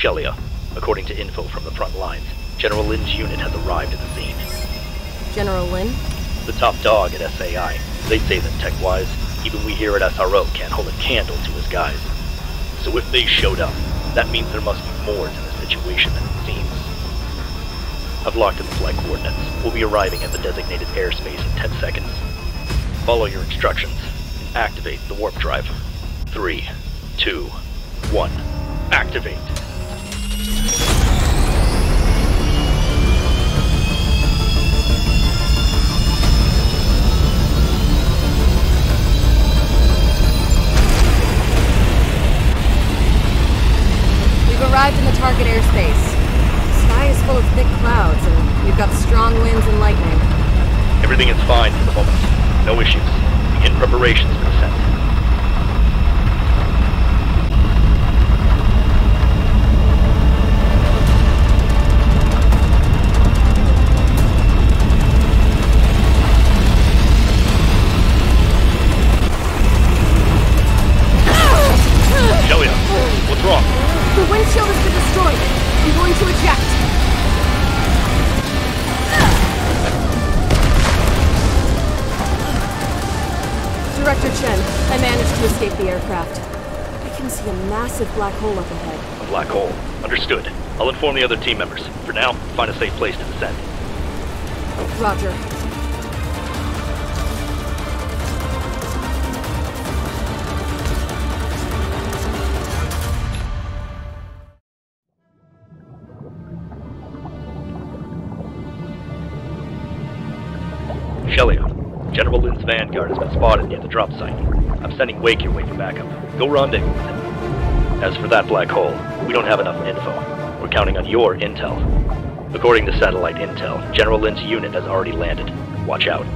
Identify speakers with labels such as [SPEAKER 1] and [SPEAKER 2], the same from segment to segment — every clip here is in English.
[SPEAKER 1] Shelia, according to info from the front lines, General Lin's unit has arrived at the scene.
[SPEAKER 2] General Lin?
[SPEAKER 1] The top dog at SAI. They say that tech-wise, even we here at SRO can't hold a candle to his guys. So if they showed up, that means there must be more to the situation than it seems. I've locked in the flight coordinates. We'll be arriving at the designated airspace in 10 seconds. Follow your instructions and activate the warp drive. 3, 2, 1. Activate.
[SPEAKER 2] We've arrived in the target airspace. The sky is full of thick clouds, and we've got strong winds and lightning.
[SPEAKER 1] Everything is fine for the moment. No issues. Begin preparations for descent. Shelia, what's wrong?
[SPEAKER 2] The windshield has been destroyed. I'm going to eject. Director Chen, I managed to escape the aircraft. I can see a massive black hole up ahead.
[SPEAKER 1] A black hole. Understood. I'll inform the other team members. For now, find a safe place to descend.
[SPEAKER 2] Roger.
[SPEAKER 1] Shelia, General Lin's Vanguard has been spotted near the drop site. I'm sending Wake your way for backup. Go rendezvous with him. As for that black hole, we don't have enough info. We're counting on your intel. According to satellite intel, General Lin's unit has already landed. Watch out.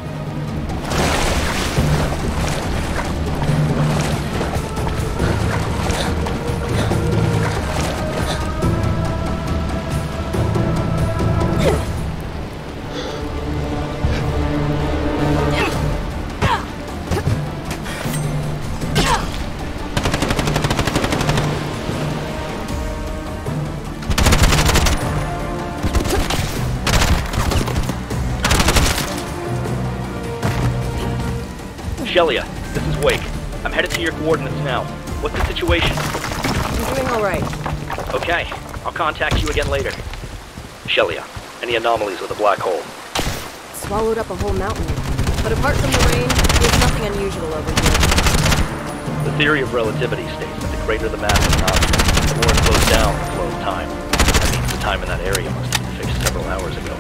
[SPEAKER 1] Shelia, this is Wake. I'm headed to your coordinates now. What's the situation?
[SPEAKER 2] I'm doing all right.
[SPEAKER 1] Okay, I'll contact you again later. Shelia, any anomalies with the black hole?
[SPEAKER 2] It swallowed up a whole mountain. But apart from the rain, there's nothing unusual over here.
[SPEAKER 1] The theory of relativity states that the greater the mass of an object, the more it slows down the flow of time. That means the time in that area must have been fixed several hours ago.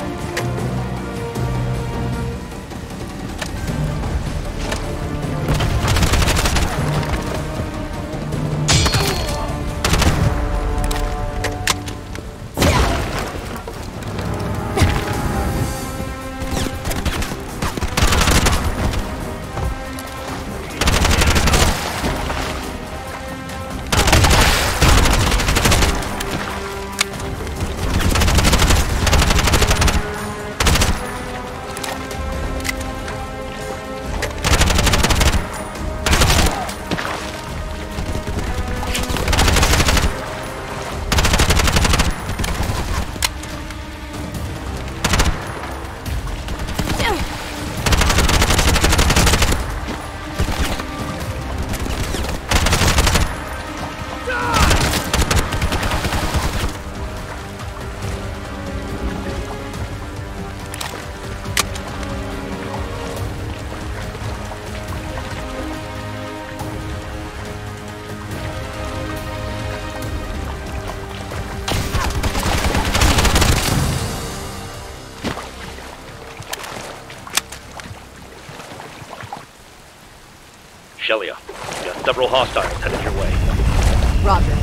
[SPEAKER 1] Shelia, we got several hostiles headed your way.
[SPEAKER 2] Roger.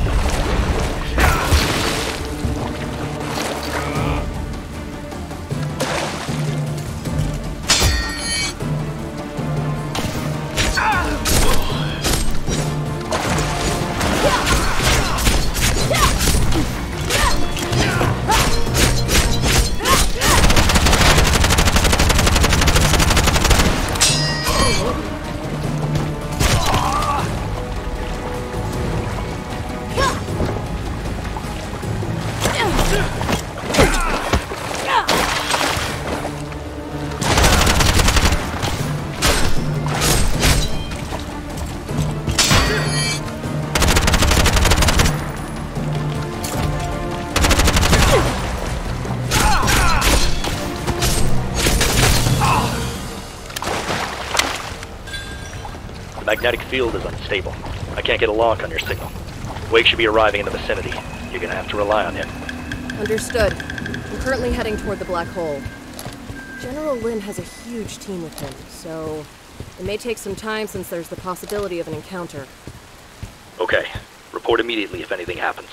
[SPEAKER 1] magnetic field is unstable. I can't get a lock on your signal. Wake should be arriving in the vicinity. You're gonna have to rely on him.
[SPEAKER 2] Understood. I'm currently heading toward the black hole. General Lin has a huge team with him, so it may take some time since there's the possibility of an encounter.
[SPEAKER 1] Okay. Report immediately if anything happens.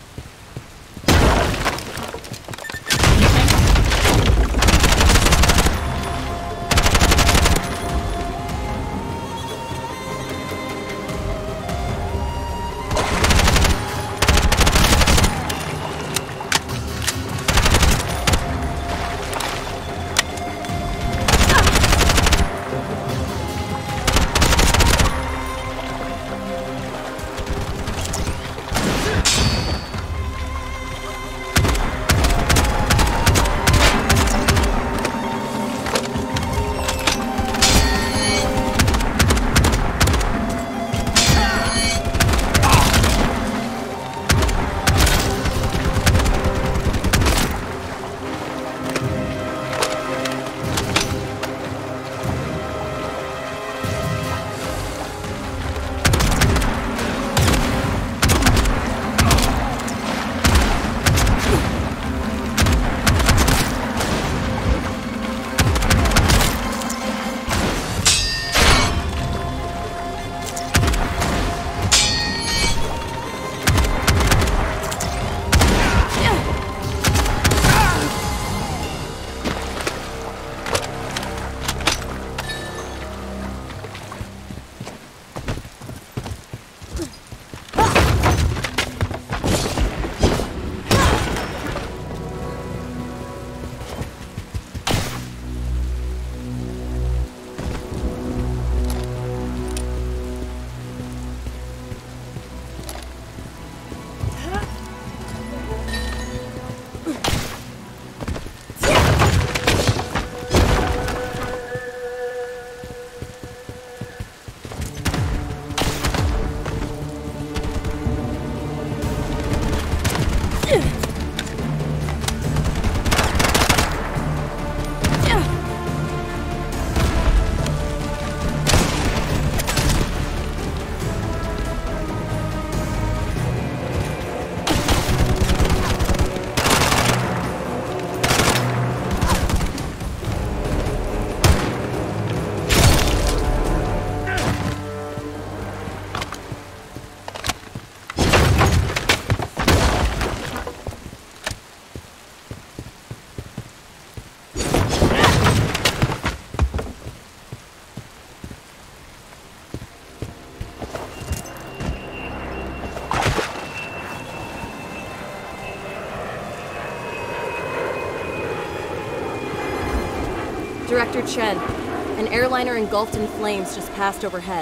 [SPEAKER 2] Director Chen, an airliner engulfed in flames just passed overhead.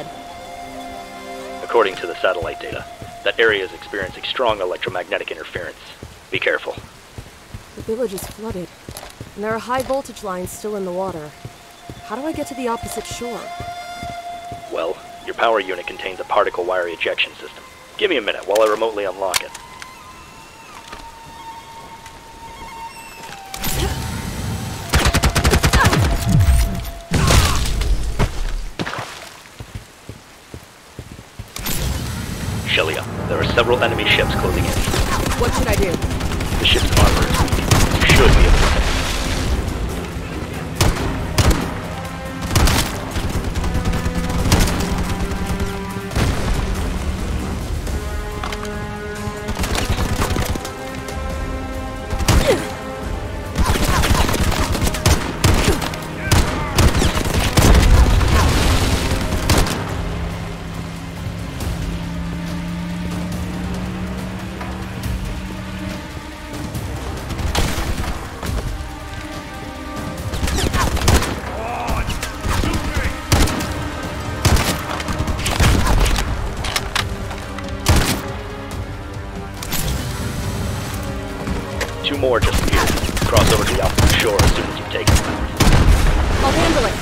[SPEAKER 1] According to the satellite data, that area is experiencing strong electromagnetic interference. Be careful.
[SPEAKER 2] The village is flooded, and there are high voltage lines still in the water. How do I get to the opposite shore?
[SPEAKER 1] Well, your power unit contains a particle wire ejection system. Give me a minute while I remotely unlock it. Shelia, there are several enemy ships closing in.
[SPEAKER 2] What should I do?
[SPEAKER 1] The ship's armor is weak. You should be able to hit it. Two more just appeared. Cross over to the opposite shore as soon as you've taken them.
[SPEAKER 2] I'll handle it.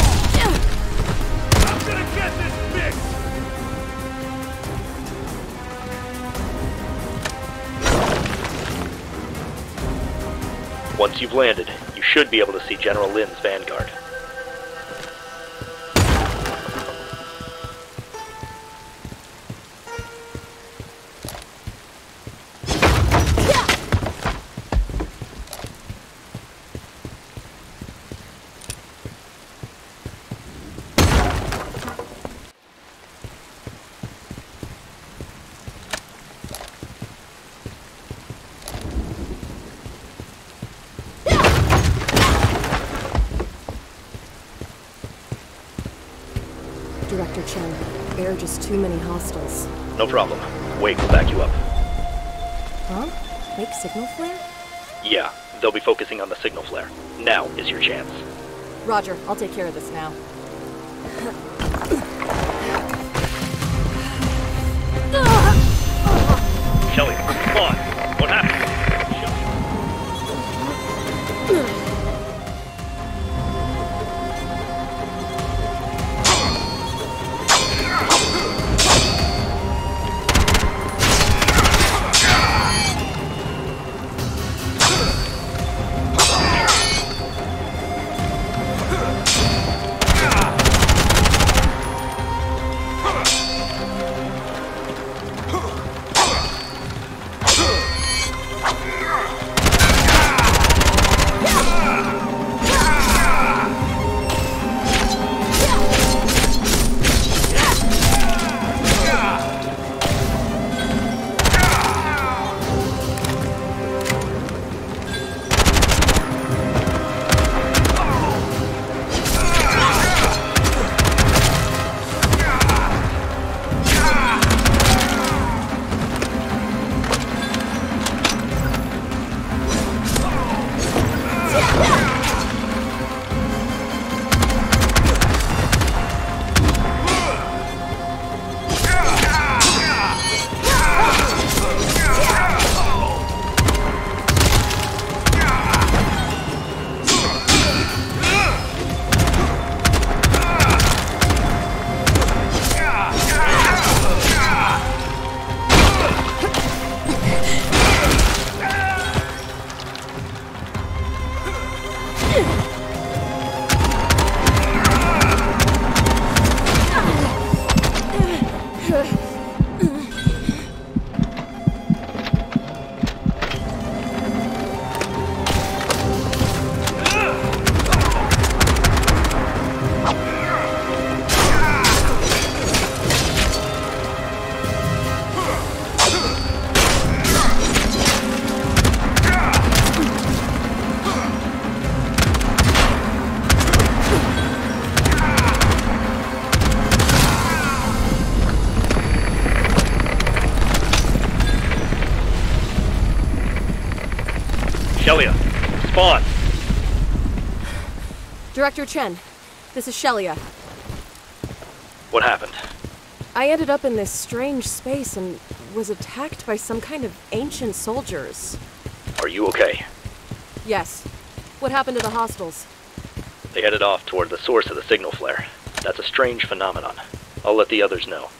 [SPEAKER 3] I'm gonna get this fixed!
[SPEAKER 1] Once you've landed, you should be able to see General Lin's vanguard.
[SPEAKER 2] Director Chen, there are just too many hostiles.
[SPEAKER 1] No problem. Wake will back you up.
[SPEAKER 2] Huh? Fake signal flare?
[SPEAKER 1] Yeah, they'll be focusing on the signal flare. Now is your chance.
[SPEAKER 2] Roger, I'll take care of this now.
[SPEAKER 1] Shelly, come on. What happened? Shelia, spawn!
[SPEAKER 2] Director Chen, this is Shelia.
[SPEAKER 1] What happened?
[SPEAKER 2] I ended up in this strange space and was attacked by some kind of ancient soldiers.
[SPEAKER 1] Are you okay?
[SPEAKER 2] Yes. What happened to the hostiles?
[SPEAKER 1] They headed off toward the source of the signal flare. That's a strange phenomenon. I'll let the others know.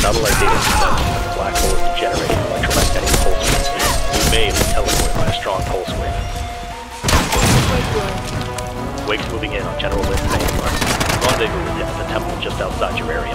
[SPEAKER 1] Satellite data suggests that the black hole is generating electromagnetic pulse waves. We may have been teleported by a strong pulse wave. Wake's moving in on General Lynn's vanguard. Rendezvous with him at the temple just outside your area.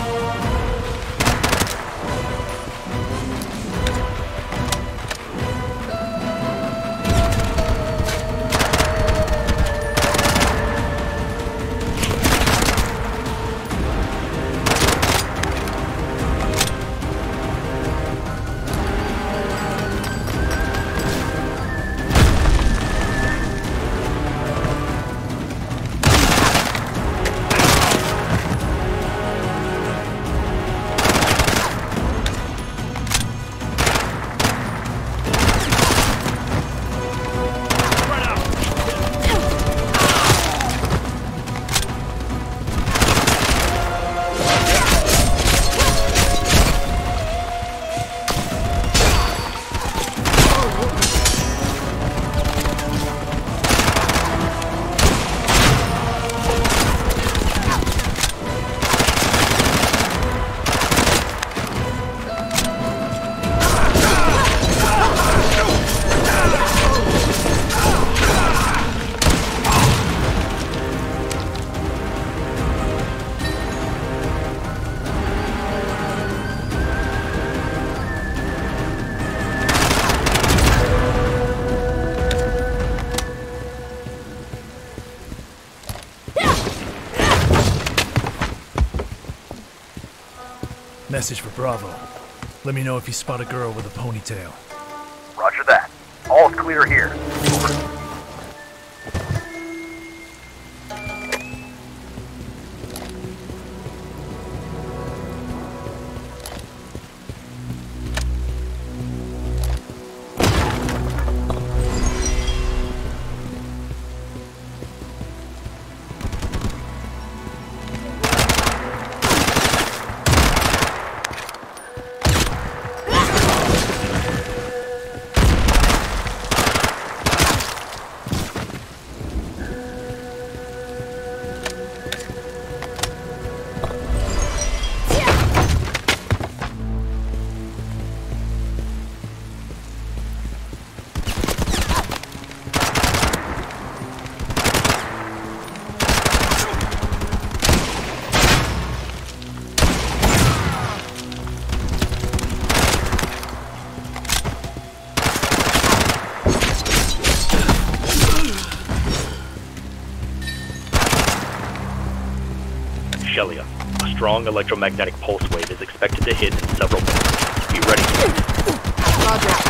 [SPEAKER 3] Message for Bravo. Let me know if you spot a girl with a ponytail.
[SPEAKER 4] Roger that. All clear here.
[SPEAKER 1] Shelia, a strong electromagnetic pulse wave is expected to hit in several minutes. Be ready.
[SPEAKER 2] Roger.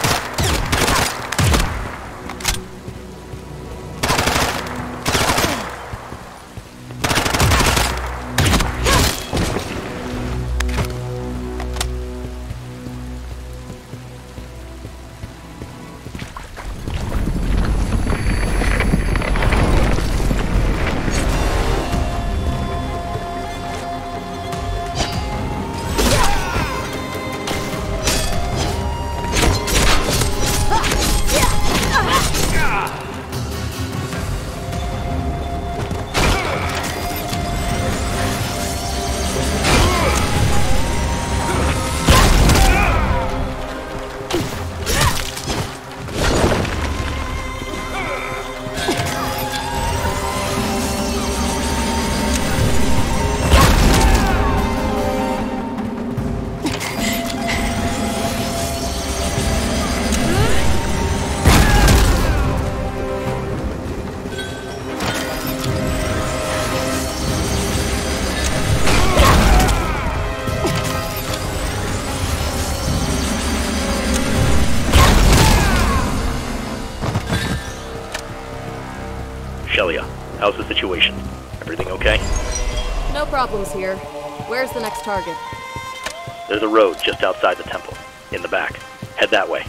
[SPEAKER 1] Shelia, how's the situation? Everything okay?
[SPEAKER 2] No problems here. Where's the next target?
[SPEAKER 1] There's a road just outside the temple, in the back. Head that way.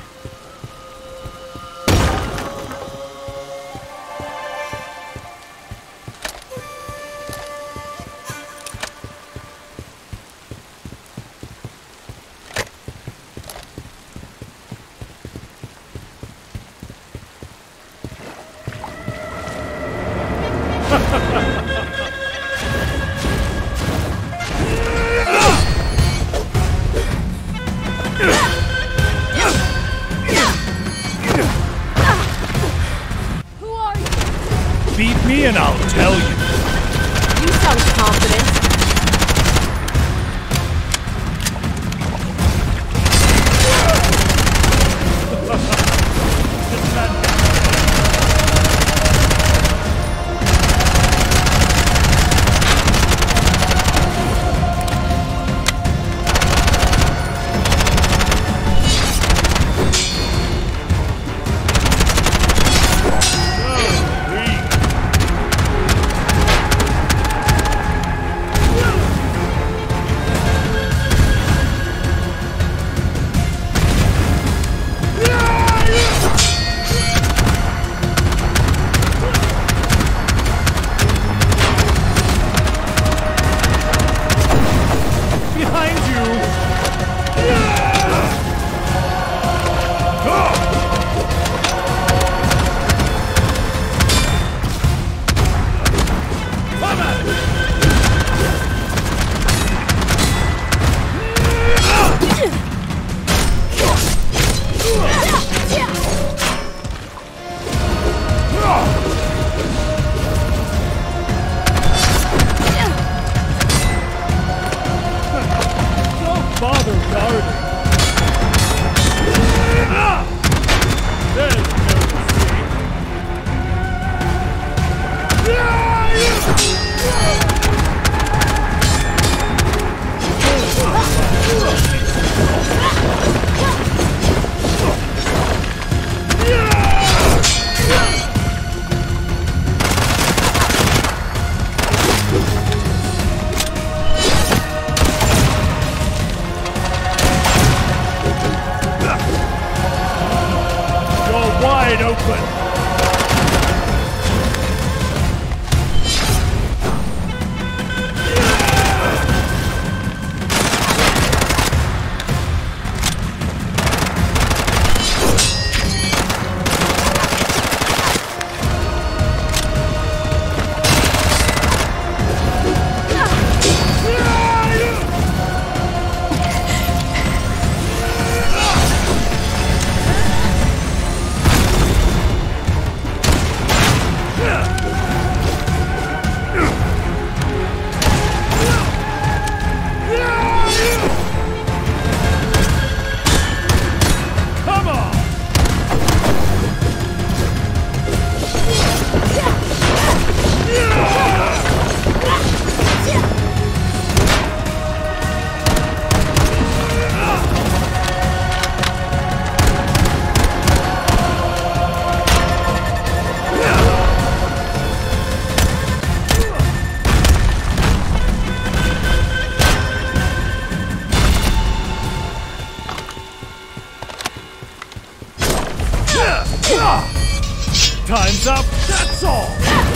[SPEAKER 3] me and I'll tell you.
[SPEAKER 2] You sound confident.
[SPEAKER 3] Time's up, that's all!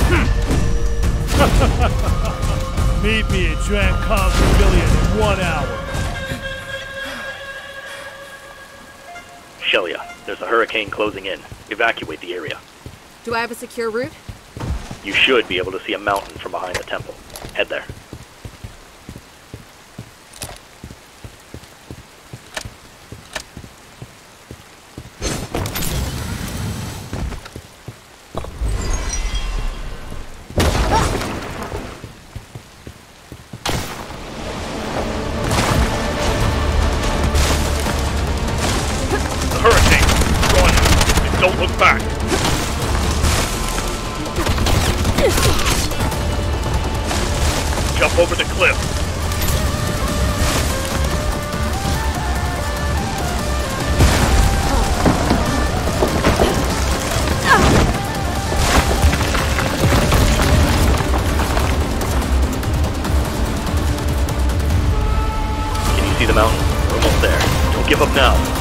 [SPEAKER 3] Meet me at Drancon Pavilion in 1 hour.
[SPEAKER 1] Shelia, there's a hurricane closing in. Evacuate the area.
[SPEAKER 2] Do I have a secure route?
[SPEAKER 1] You should be able to see a mountain from behind the temple. Head there. Don't look back! Jump over the cliff! Can you see the mountain? We're almost there. Don't give up now.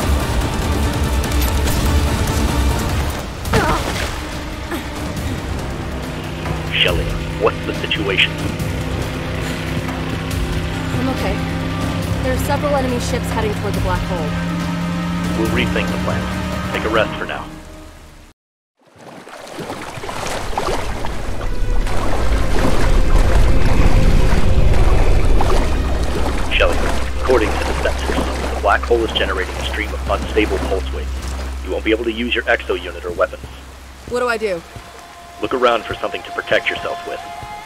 [SPEAKER 1] Shelia, what's the situation?
[SPEAKER 2] I'm okay. There are several enemy ships heading toward the black hole.
[SPEAKER 1] We'll rethink the plan. Take a rest for now. Shelia, according to the sensors, the black hole is generating a stream of unstable pulse waves. You won't be able to use your exo unit or weapons.
[SPEAKER 2] What do I do?
[SPEAKER 1] Look around for something to protect yourself with.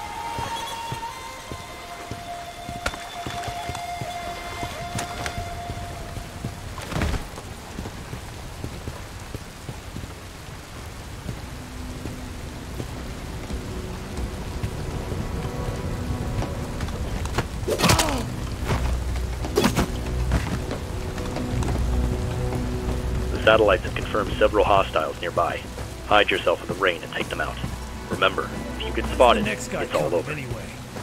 [SPEAKER 1] The satellites have confirmed several hostiles nearby. Hide yourself in the rain and take them out. Remember, if you get spotted, it's all over.
[SPEAKER 3] Anyway.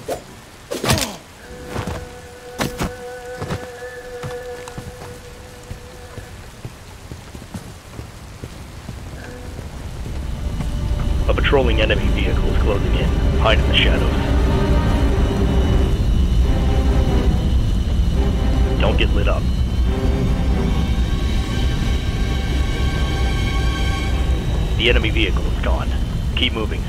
[SPEAKER 1] A patrolling enemy vehicle is closing in. Hide in the shadows. Don't get lit up. The enemy vehicle is gone. Keep moving.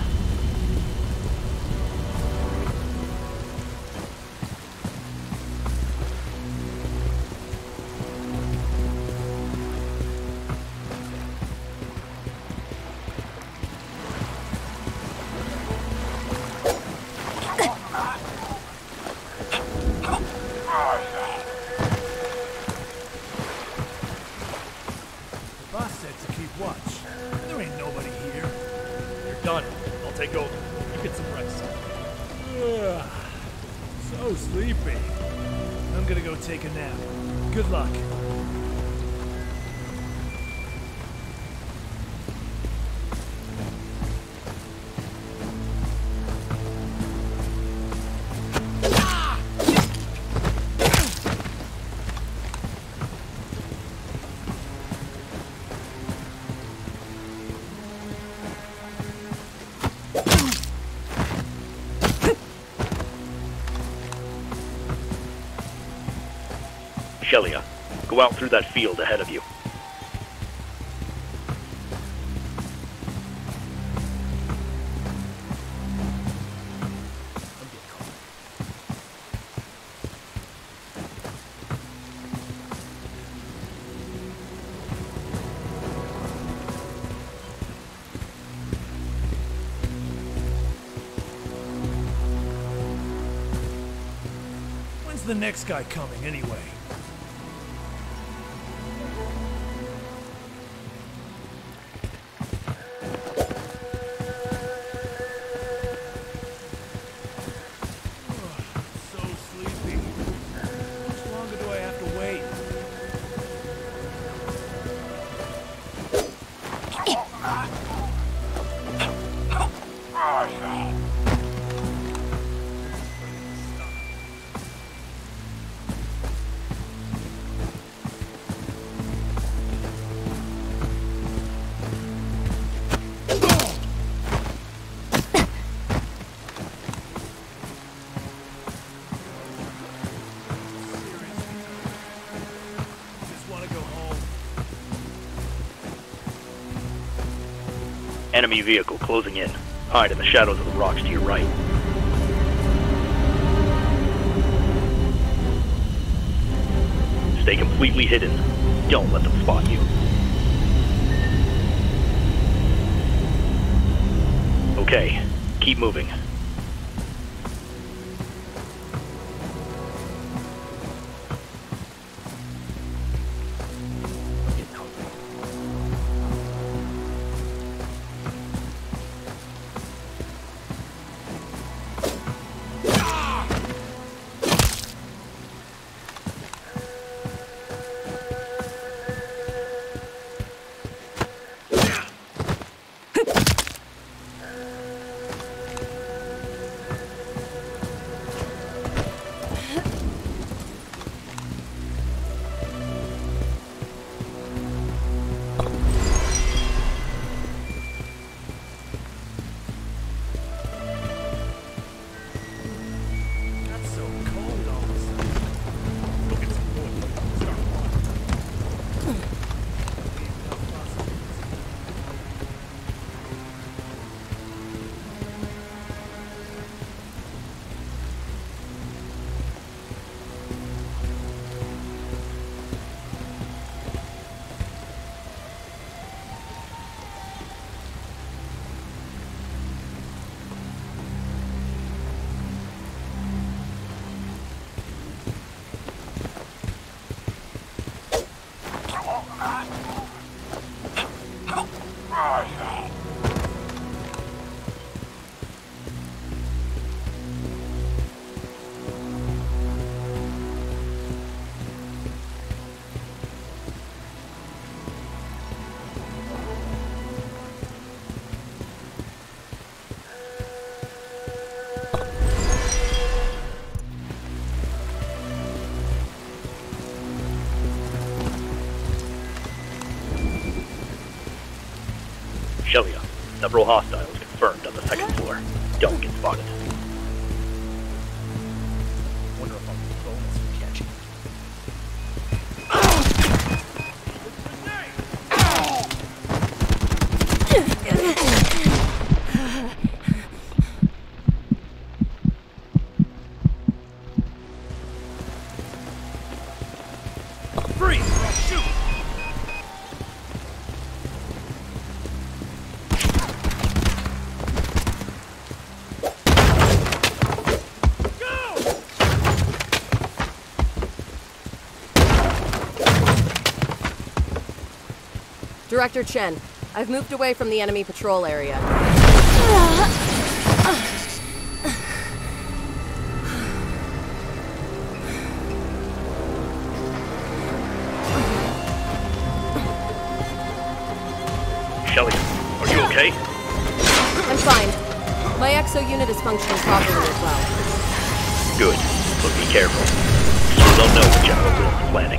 [SPEAKER 3] The boss said to keep watch. There ain't nobody here. You're done. I'll take over. You get some rest. Ugh, so sleepy. I'm gonna go take a nap. Good luck.
[SPEAKER 1] Shelia, go out through that field ahead of you.
[SPEAKER 3] When's the next guy coming, anyway? So sleepy. How much longer do I have to wait? Just want to go home.
[SPEAKER 1] Enemy vehicle closing in. Hide in the shadows of the rocks to your right. Stay completely hidden. Don't let them spot you. Okay, keep moving. Shelia, several hostiles confirmed on the second floor. Don't get spotted.
[SPEAKER 3] Wonder if I'll bonus for catching. Freeze! Or I'll shoot!
[SPEAKER 2] Director Chen, I've moved away from the enemy patrol area.
[SPEAKER 1] Shelia, are you okay?
[SPEAKER 2] I'm fine. My exo unit is functioning properly as well.
[SPEAKER 1] Good, but be careful. You still don't know what General Lin is planning.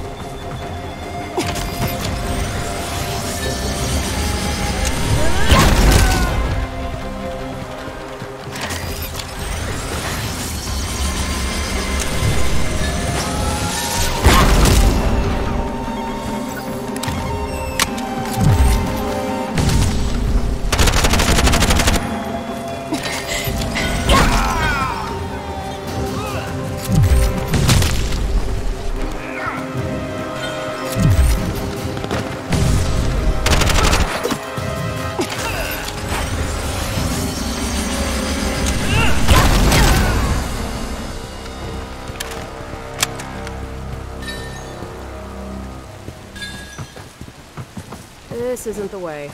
[SPEAKER 2] This isn't the way.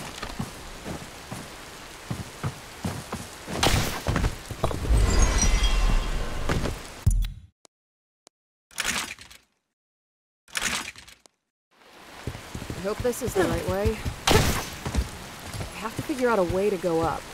[SPEAKER 2] I hope this is the right way. I have to figure out a way to go up.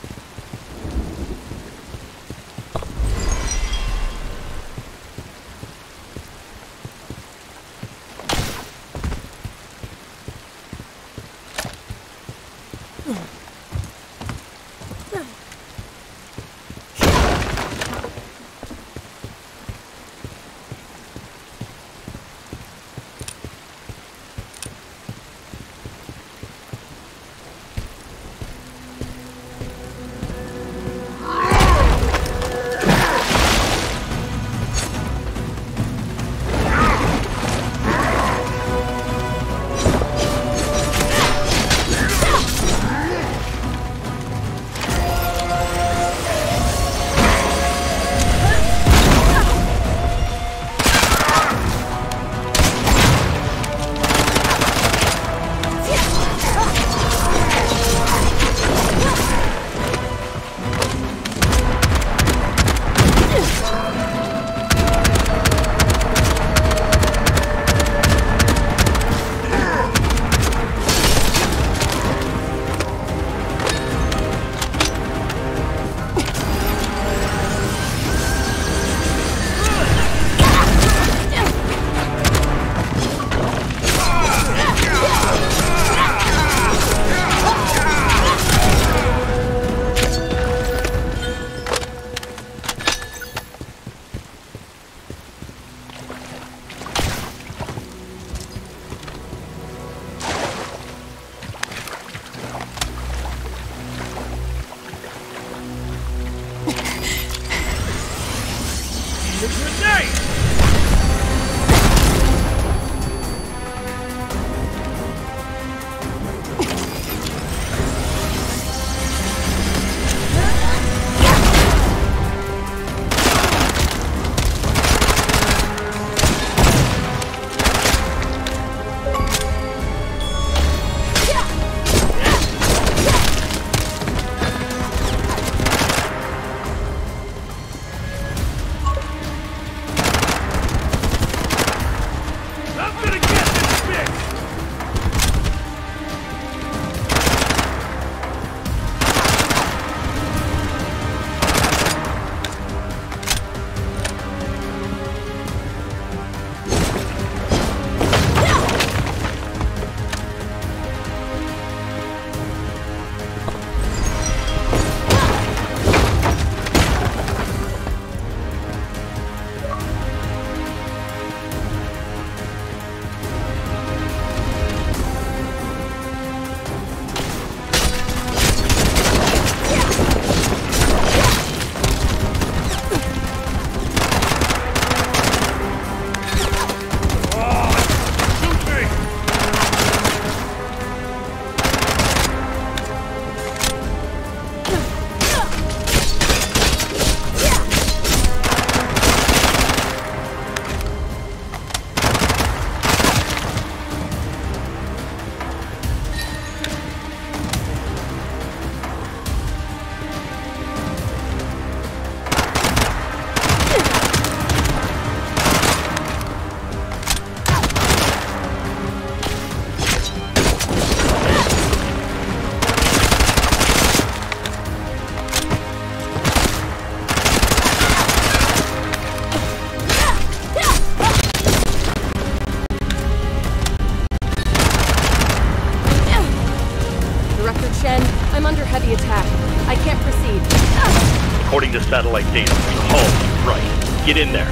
[SPEAKER 1] According to satellite data, the hull is right. Get in there.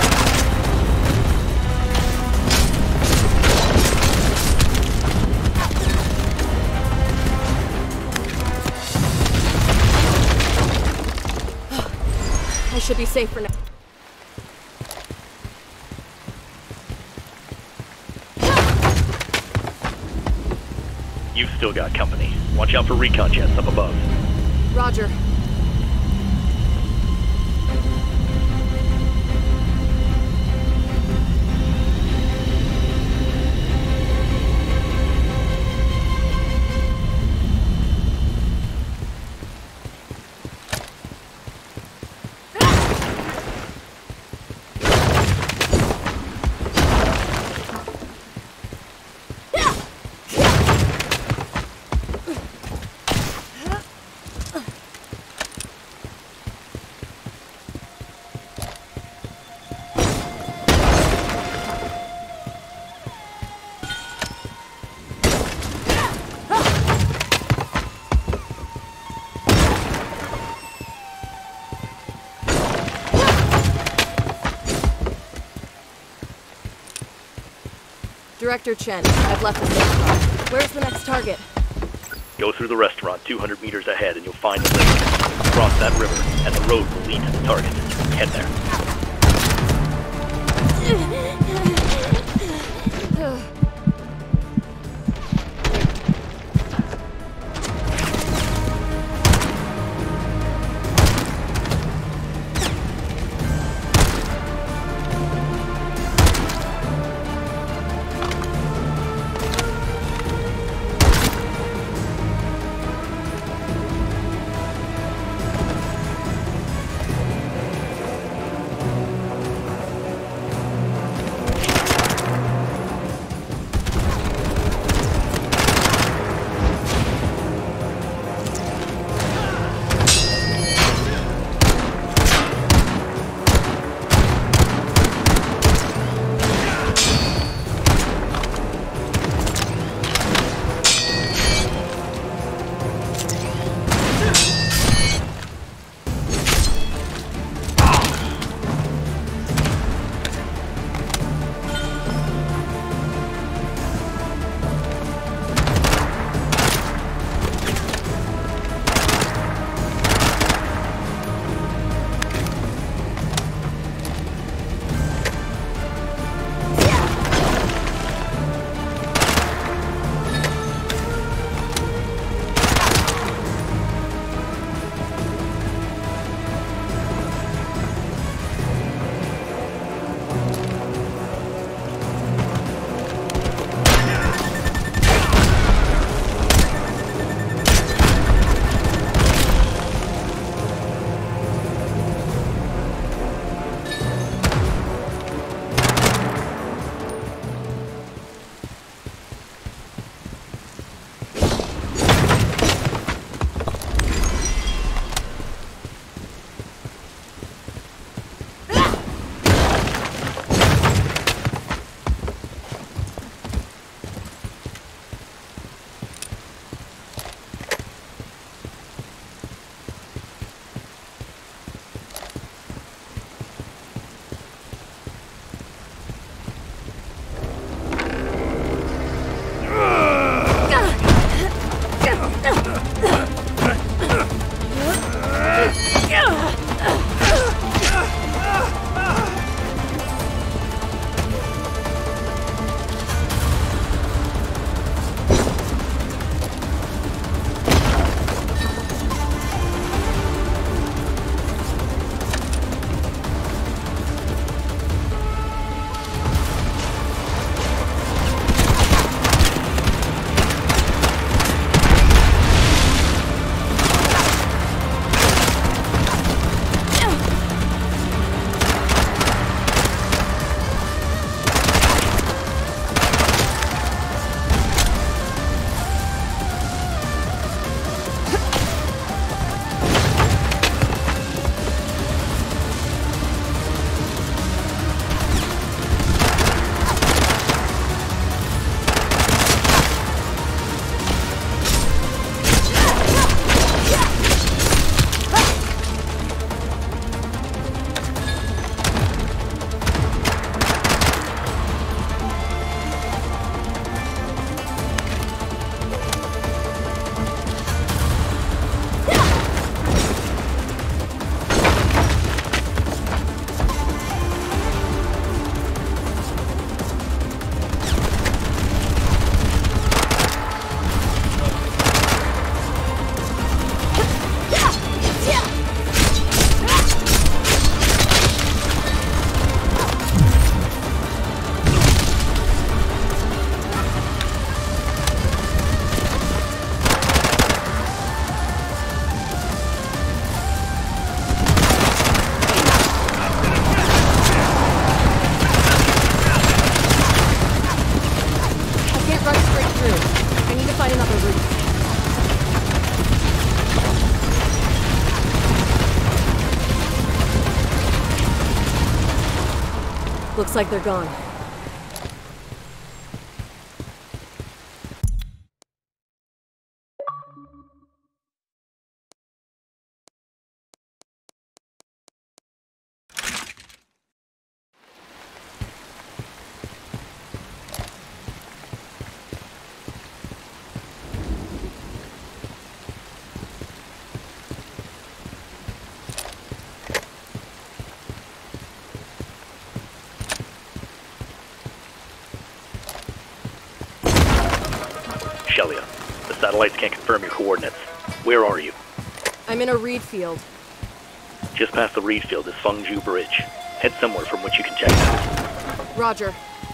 [SPEAKER 2] I should be safe for now.
[SPEAKER 1] You've still got company. Watch out for recon jets up above.
[SPEAKER 2] Roger. Director Chen, I've left the safe. Where's the next target?
[SPEAKER 1] Go through the restaurant 200 meters ahead and you'll find the river. Cross that river, and the road will lead to the target. Head there.
[SPEAKER 2] find another route. Looks like they're gone.
[SPEAKER 1] Shelia, the satellites can't confirm your coordinates. Where are you?
[SPEAKER 2] I'm in a reed field.
[SPEAKER 1] Just past the reed field is Fengju Bridge. Head somewhere from which you can check out.
[SPEAKER 2] Roger.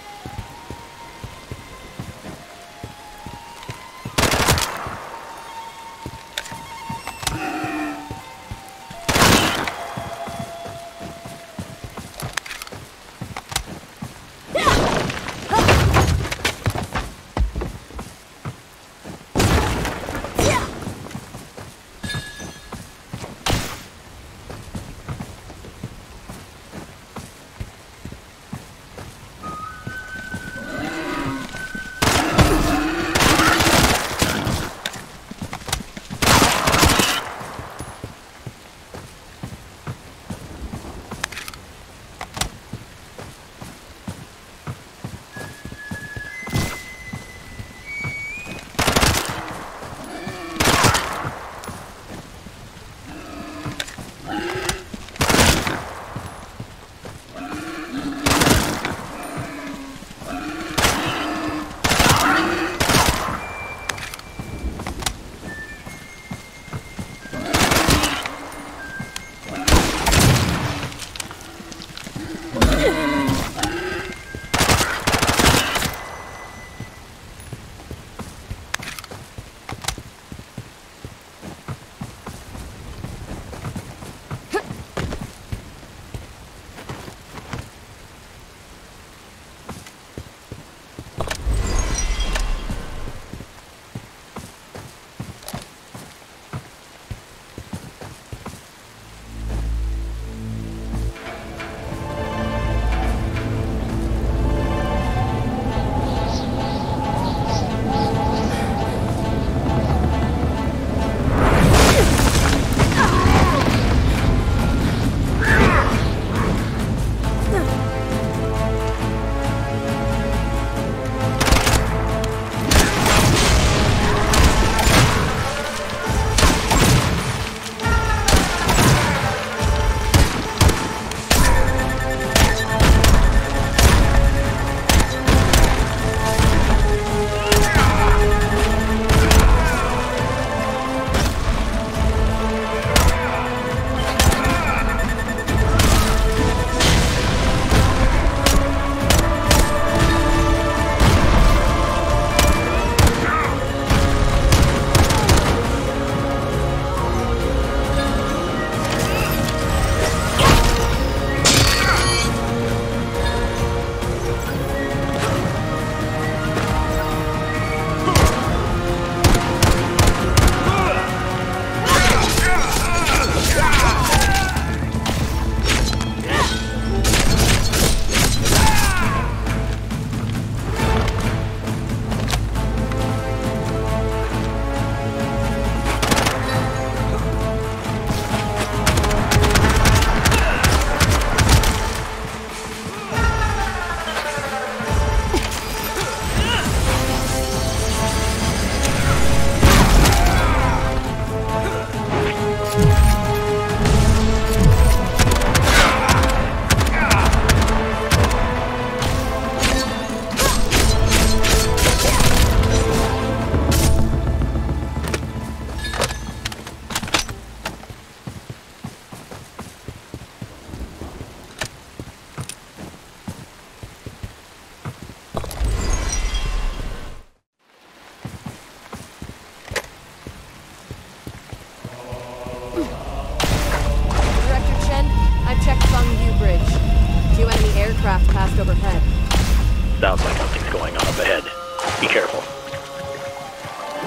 [SPEAKER 2] craft passed overhead.
[SPEAKER 1] Sounds like something's going on up ahead. Be careful.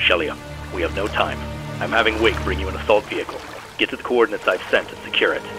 [SPEAKER 1] Shelia, we have no time. I'm having Wake bring you an assault vehicle. Get to the coordinates I've sent and secure it.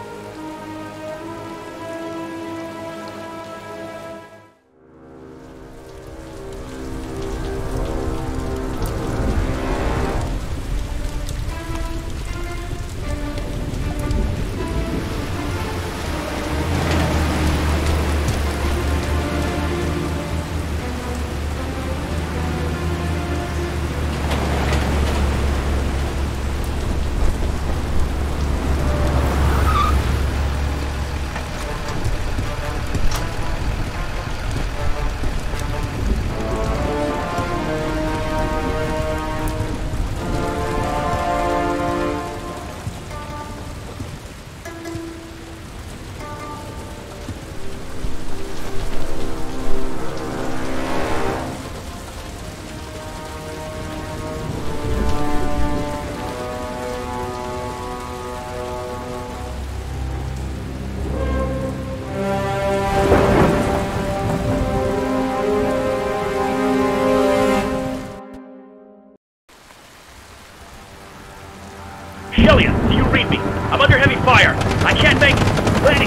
[SPEAKER 1] Shelia, do you read me? I'm under heavy fire. I can't make landing.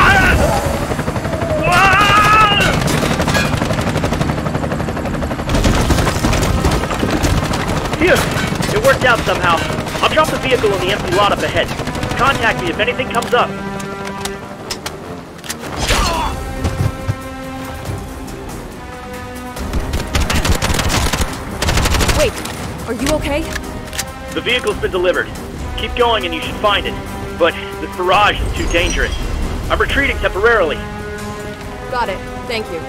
[SPEAKER 1] Phew! It worked out somehow. I'll drop the vehicle in the empty lot up ahead. Contact me if anything comes up.
[SPEAKER 2] Wait, are you okay?
[SPEAKER 1] The vehicle's been delivered. Keep going and you should find it. But this barrage is too dangerous. I'm retreating temporarily.
[SPEAKER 2] Got it. Thank you.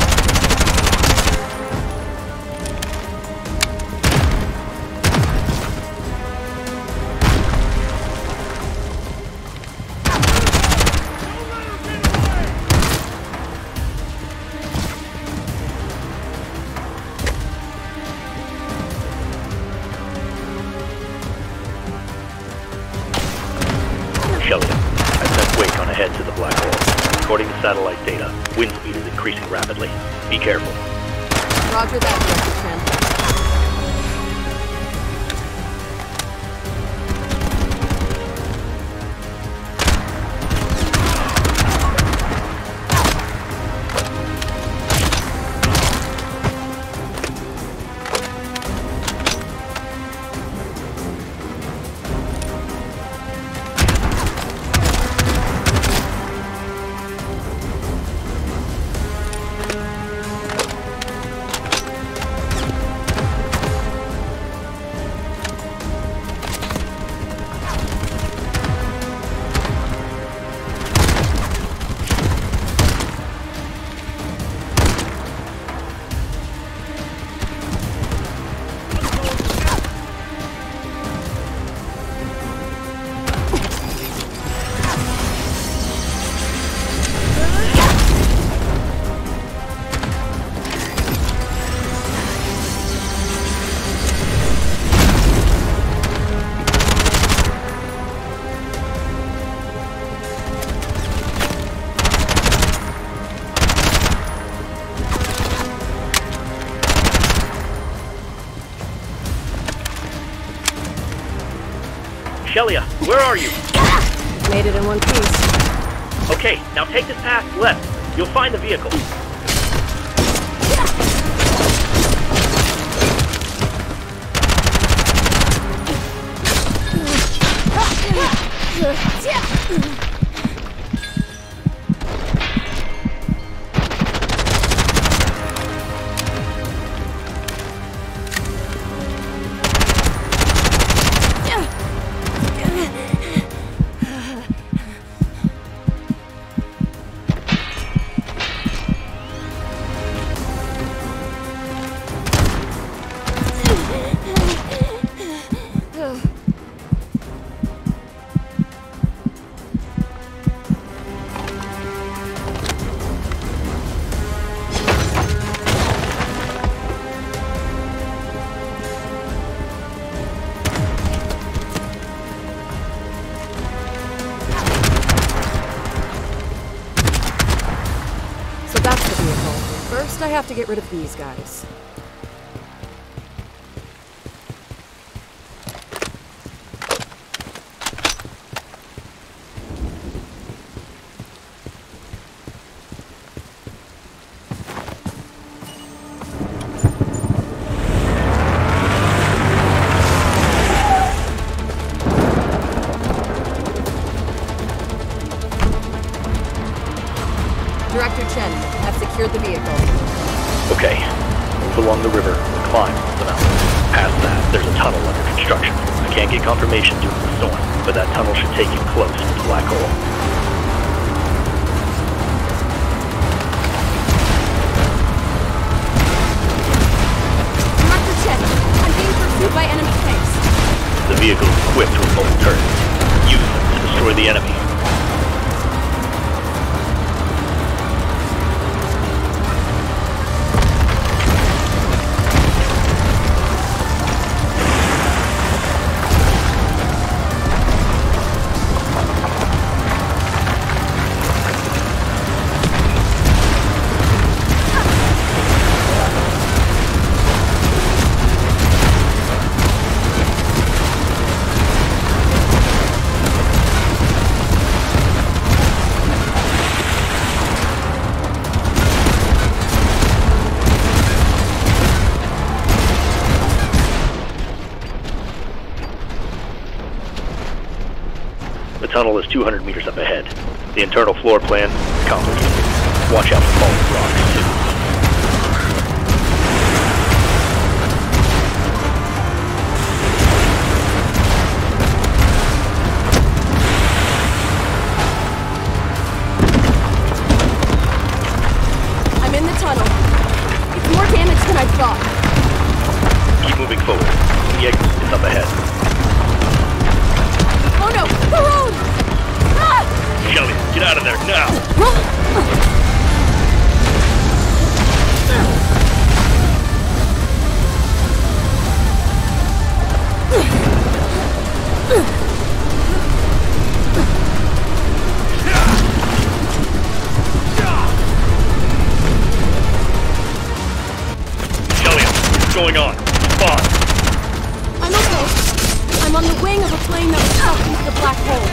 [SPEAKER 1] Shelia, I sent Wake on ahead to the black hole. According to satellite data, wind speed is increasing rapidly. Be careful.
[SPEAKER 2] Roger that, Director Chen.
[SPEAKER 1] Shelia, where are you?
[SPEAKER 2] Made it in one piece.
[SPEAKER 1] Okay, now take this path left. You'll find the vehicle.
[SPEAKER 2] First, I have to get rid of these guys. secured the vehicle.
[SPEAKER 1] Okay. Move along the river, climb the mountain. Past that, there's a tunnel under construction. I can't get confirmation due to the storm, but that tunnel should take you close to the black hole.
[SPEAKER 2] Director Chen, I'm being pursued by enemy tanks.
[SPEAKER 1] The vehicle is equipped with mobile turrets. Use them to destroy the enemy. The tunnel is 200 meters up ahead. The internal floor plan is complicated. Watch out for falling rocks, too.
[SPEAKER 2] I'm in the tunnel. It's more damage than I thought.
[SPEAKER 1] Keep moving forward. The exit is up ahead.
[SPEAKER 2] Oh no! The road! Ah!
[SPEAKER 1] Shelly, get out of there now! Shelly, what's going on? Respond.
[SPEAKER 2] I'm okay. I'm on the wing of a plane that was sucked into the black hole.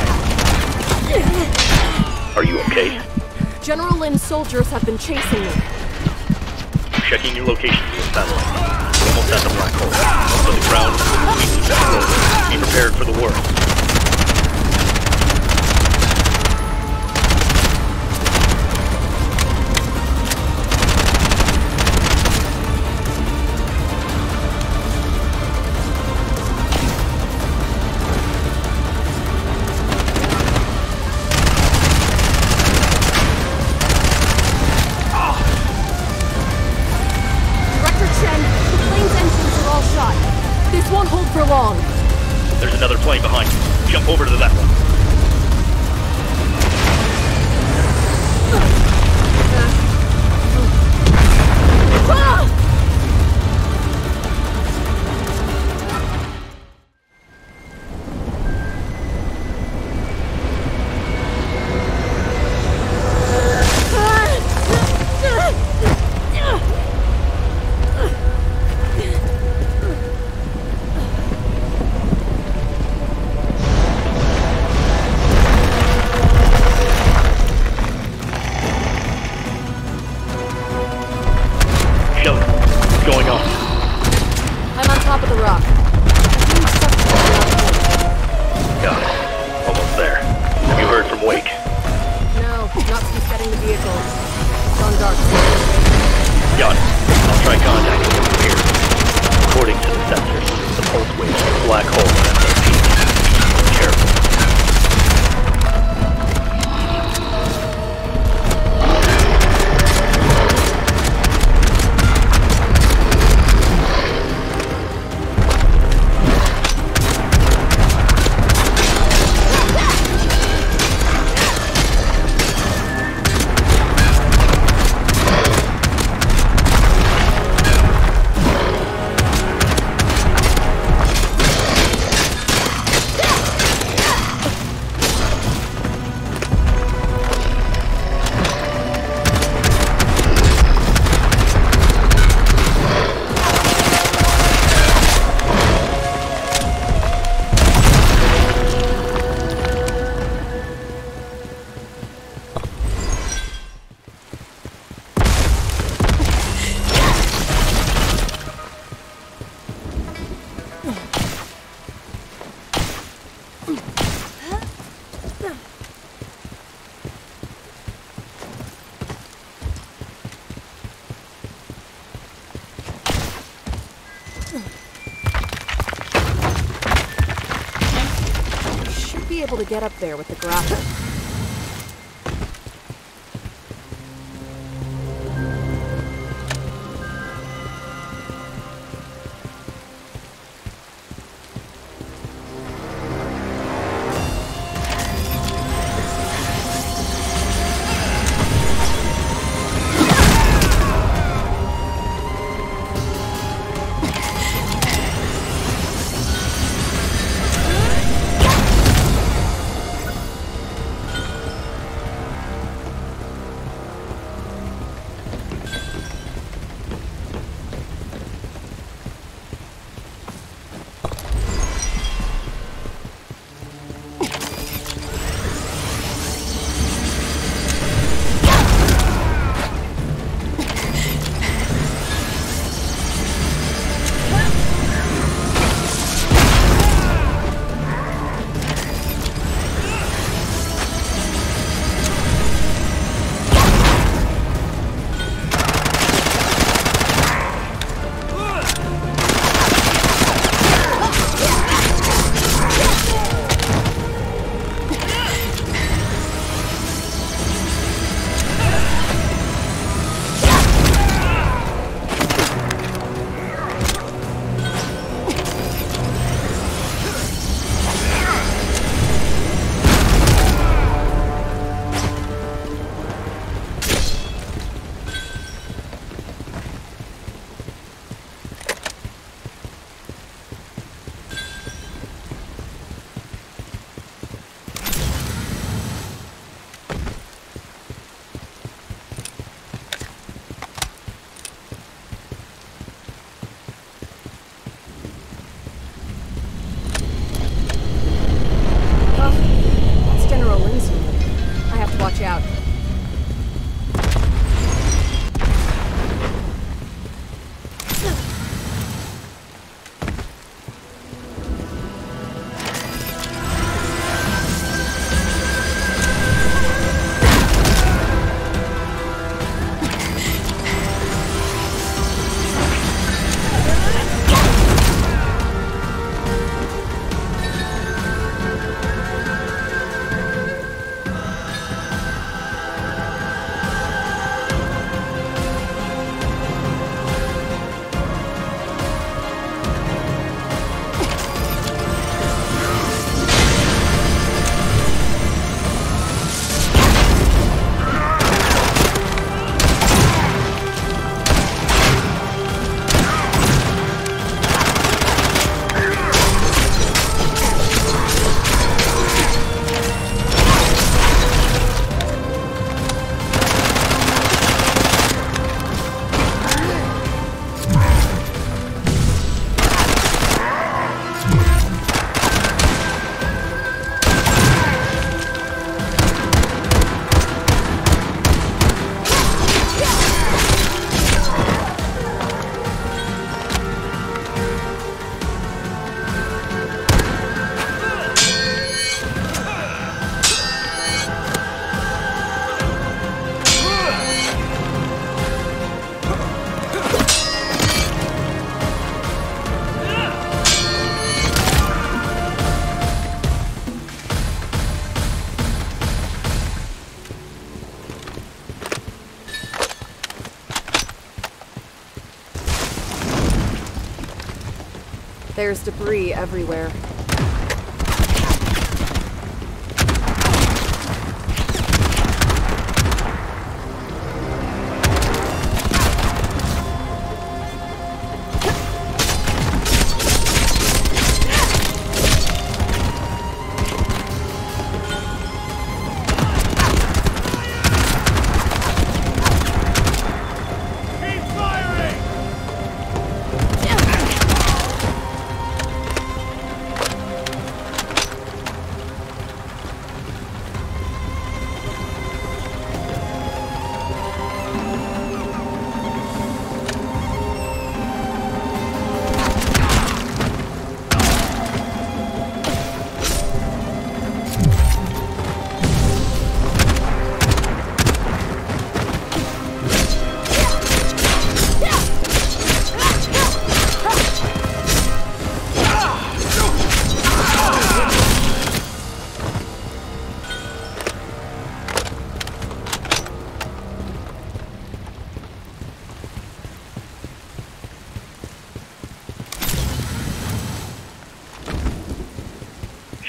[SPEAKER 1] Are you okay?
[SPEAKER 2] General Lin's soldiers have been chasing me.
[SPEAKER 1] Checking your location via satellite. We're almost at the black hole. Up to the ground, be prepared for the worst.
[SPEAKER 2] Won't hold for long.
[SPEAKER 1] There's another plane behind you. Jump over to that one.
[SPEAKER 2] Should be able to get up there with the grapple. There's debris everywhere.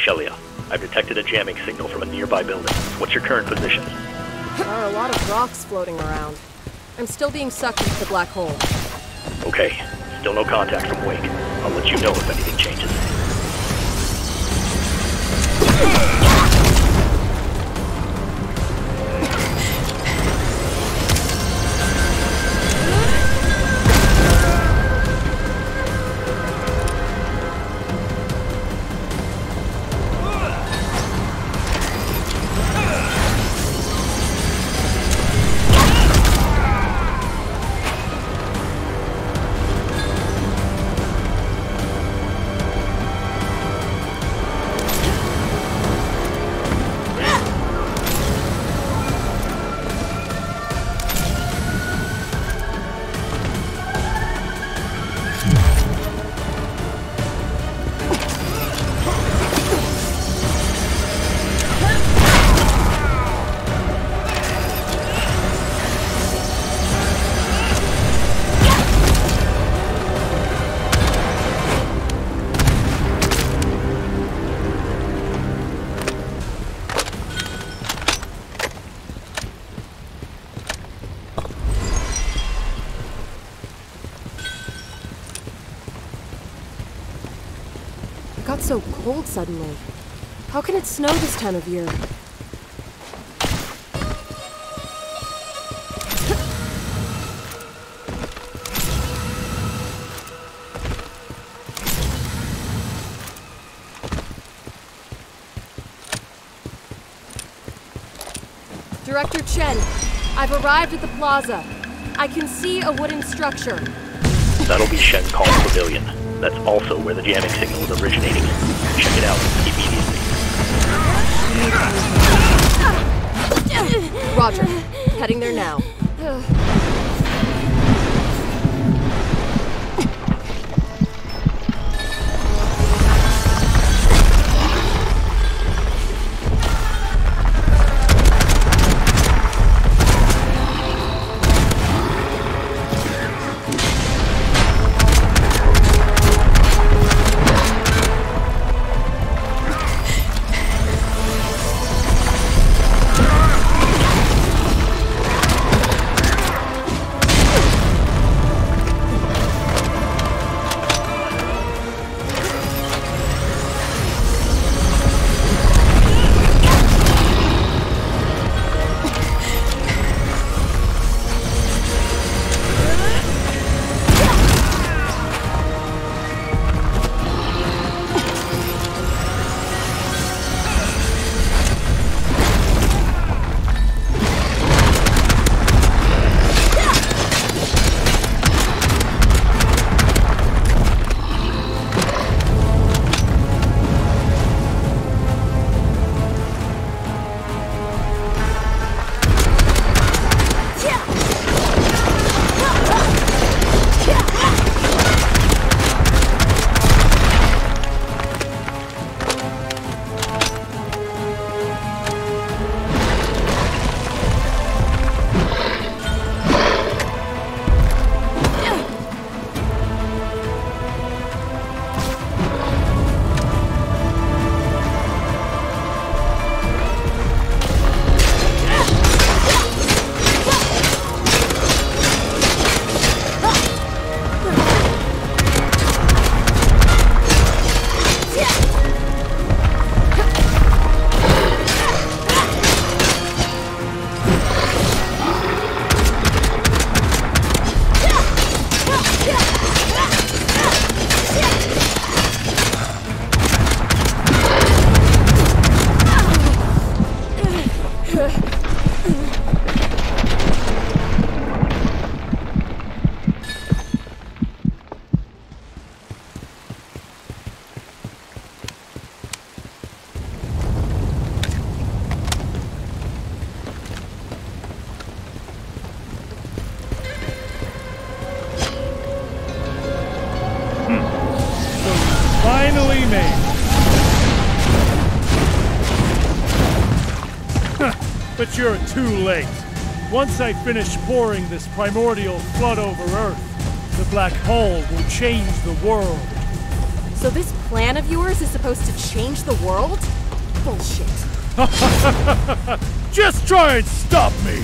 [SPEAKER 1] Shelia, I've detected a jamming signal from a nearby building. What's your current position?
[SPEAKER 2] There are a lot of rocks floating around. I'm still being sucked into the black hole.
[SPEAKER 1] Okay, still no contact from Wake. I'll let you know if anything changes.
[SPEAKER 2] It got so cold suddenly. How can it snow this time of year? Director Chen, I've arrived at the plaza. I can see a wooden structure.
[SPEAKER 1] That'll be Shen Kong Pavilion. That's also where the jamming signal is originating. Check it out immediately.
[SPEAKER 2] Roger. Heading there now.
[SPEAKER 3] Finally made. But you're too late. Once I finish pouring this primordial flood over Earth, the black hole will change the world.
[SPEAKER 2] So this plan of yours is supposed to change the world? Bullshit.
[SPEAKER 3] Just try and stop me!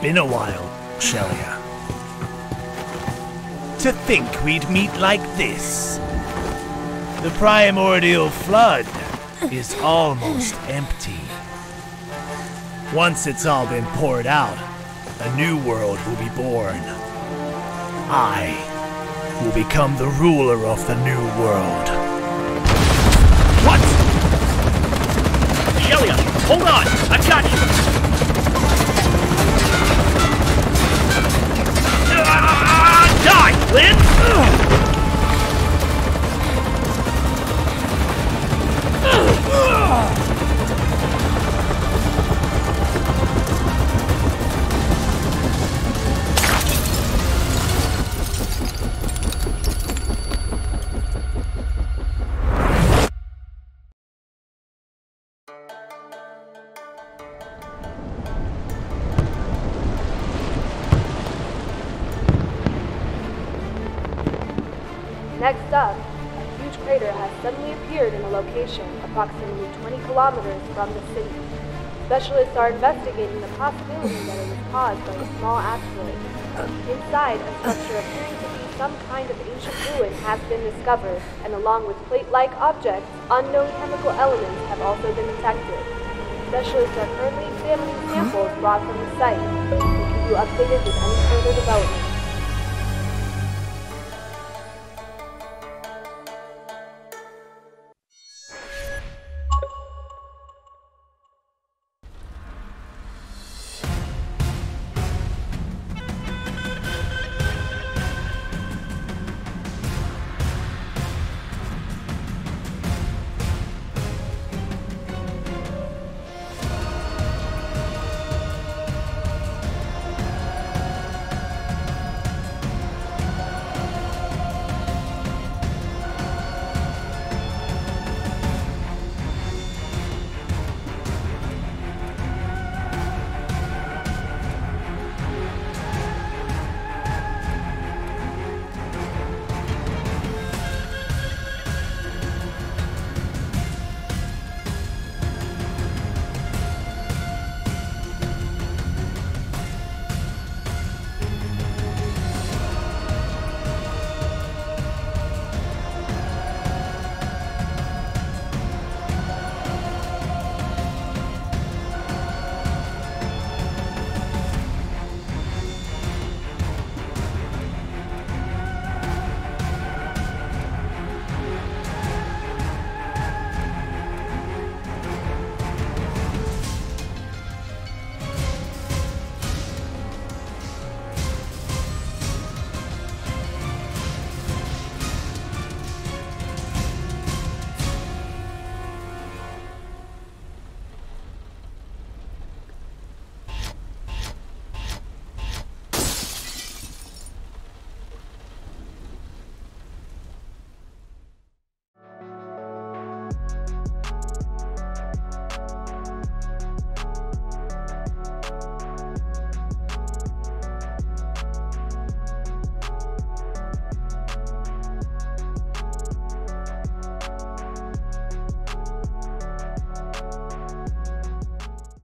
[SPEAKER 3] been a while, Shelia. To think we'd meet like this. The primordial flood is almost empty. Once it's all been poured out, a new world will be born. I will become the ruler of the new world. What?
[SPEAKER 1] Shelia, hold on! I've got you! Die, Lynn!
[SPEAKER 5] Next up, a huge crater has suddenly appeared in a location approximately 20 kilometers from the city. Specialists are investigating the possibility that it was caused by a small asteroid. Inside, a structure appearing to be some kind of ancient ruin has been discovered, and along with plate-like objects, unknown chemical elements have also been detected. Specialists are currently examining samples brought from the site. We'll keep you updated with any further developments.